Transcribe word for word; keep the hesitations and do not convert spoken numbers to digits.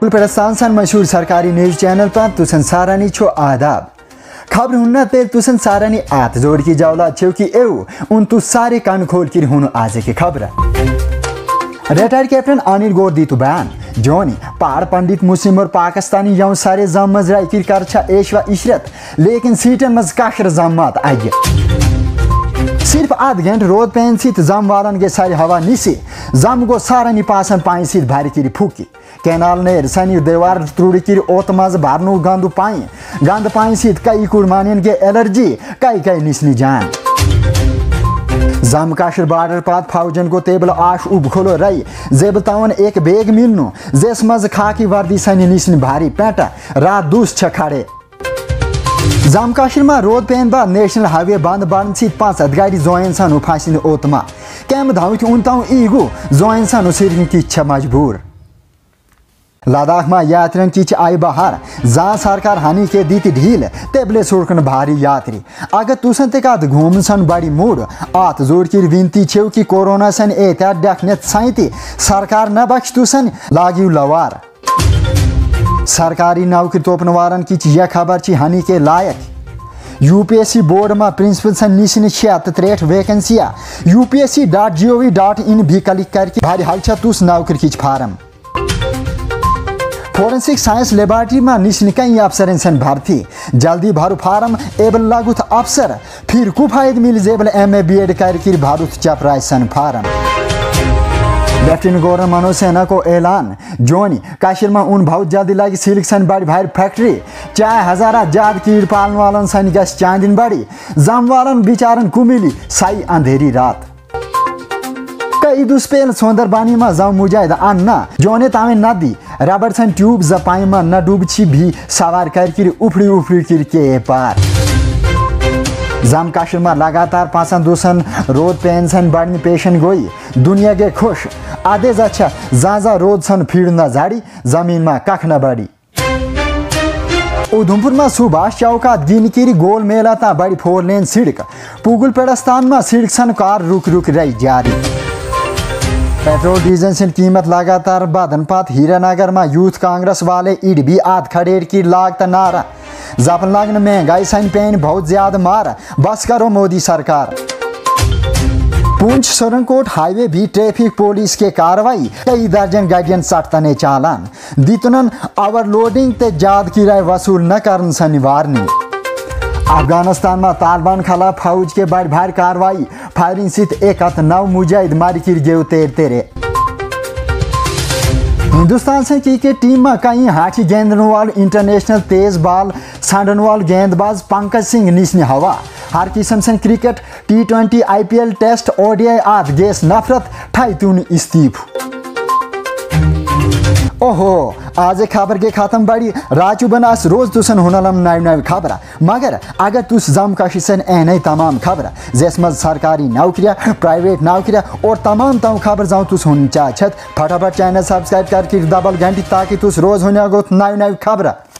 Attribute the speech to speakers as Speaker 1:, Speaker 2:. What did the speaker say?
Speaker 1: प्रस्थान सन मशहूर सरकारी न्यूज चैनल पर तुसन सारानी छो आदाब खबर हुन्ना तेल तुसन सारानी आत जोड़ की जावला छो कि एव उन तु सारे कान खोल कर हुनु आज की खबर। रिटायर्ड कैप्टन अनिल गौर दी तो बयान जोनी पहाड़ पंडित मुस्लिम और पाकिस्तानी यौ सारे जम मज राय कर एशवा इशरत लेकिन सीटन मज काशर जमात आगे सिर्फ आध घंटे रोद पेन सत जम वालन गे सारी हवा निसी जम गो सारानी पासन पाई सत भारी कर फूकी कैनाल नेर सनी देवार त्रुड़ कर ओत मज भरनु गंद पाई गंद पाई सत कई कुरमानियन गे एलर्जी कई कई निसनी जान जम काशर बॉर्डर पात फौजन को तेबल आश उब खोलो रई जेब तावन एक बेग मिलनु जेस मज खाकी वर्दी सनी निसनी भारी पेटा रात दूस छखड़े जम काशर में रोद पेन बाद नेशनल हाईवे बंद बन सत पांच हथ गाड़ी जोन सानु फांसी ओतमा कैम धाव कि उन ताऊ ईगु जोन सानु सिर की मजबूर लद्दाख में यात्रियों की आई बहार जहाँ सरकार हानि के दी ढील तेबले सोड़कन भारी यात्री अगर तुसन तक घूम सन बड़ी मूड आत जोड़ कर विनती छो कि कोरोना सन एहतियात डखनत साइती सरकार न बख्श तुसन लागियो लवार सरकारी नौकरी तोपन वारन की यह खबर ची हानि के लायक यूपीएससी बोर्ड में प्रिंसिपल सन निशन छत त्रेठ वैकेंसिया UPSC dot G O V dot in भी क्लिक करके भारी हल तुस नौकरी की फार्म फोरेंसिक साइंस लेबोरेटरी में निशन कई अफसर सन भर्ती जल्दी भरू फार्म एबल लागुत अफसर फिर कुफायद मिल जेबल एम ए बी एड कर भरूत चपराय सन form lieutenant governor Manoj Sinha को ऐलान जोनी काशिर में उन बहुत जल्दी लगी सिल्क सन बड़ी भारी फैक्ट्री चाहे हजारा जाद कीड़ पालन वालन सन गस चांदिन बड़ी जम वालन बिचारन कुमिली साई अंधेरी रात कई दुष्पेल सौंदरबानी में जाऊ मुजाहिद अन्ना जोने तावे नदी रबर सन ट्यूब जपाई में न डूबची भी सवार कर उफड़ी उफड़ी कर के पार जम काशर में लगातार पासन दूसन रोद पेन सन बढ़ने पेशन गोई दुनिया के खुश आधे अच्छा जा रोद सन फीड न झाड़ी जमीन में कख न बड़ी उधमपुर में सुभाष चौका गिनकिरी गोल मेला ता बड़ी फोर लेन सड़क पुगुल पेड़स्तान में सड़क सन कार रुक रुक रही जारी पेट्रोल डीजल की कीमत लगातार बदन पात हीरानगर में यूथ कांग्रेस वाले इड भी आध खड़ेर की लागत नारा जपन लगन महंगाई सन पेन बहुत ज्यादा मार बस करो मोदी सरकार पुंछ सोरनकोट हाईवे भी ट्रैफिक पुलिस के कार्रवाई कई दर्जन गाड़ियन सटतने चालान दितुनन ओवरलोडिंग ते जाद किराए वसूल न करन सन वार्निंग अफगानिस्तान में तालिबान खिलाफ फौज के बड़ भारी कार्रवाई फायरिंग सत एक हथ नौ मुजाहिद मारी कर गेव तेर तेरे हिंदुस्तान से क्रिकेट टीम में कई हाथी गेंदन वाल इंटरनेशनल तेज बाल सांडन वाल गेंदबाज पंकज सिंह निसनी हवा हर किस्म से cricket T twenty I P L test ODI आत गेस नफरत ठाई तुन इस्तीफ ओहो आज खबर के खत्म बड़ी राचू बनास रोज तुसन हुनलम नई नई खबर मगर अगर तुस जम कशिसन एन तमाम खबर जिसमें सरकारी नौकरियां प्राइवेट नौकरियां और तमाम तम खबर जाऊँ तुस हुन चाहत फटाफट चैनल सब्सक्राइब करके दबल घंटी ताकि तुस रोज हुन नई नई खबर।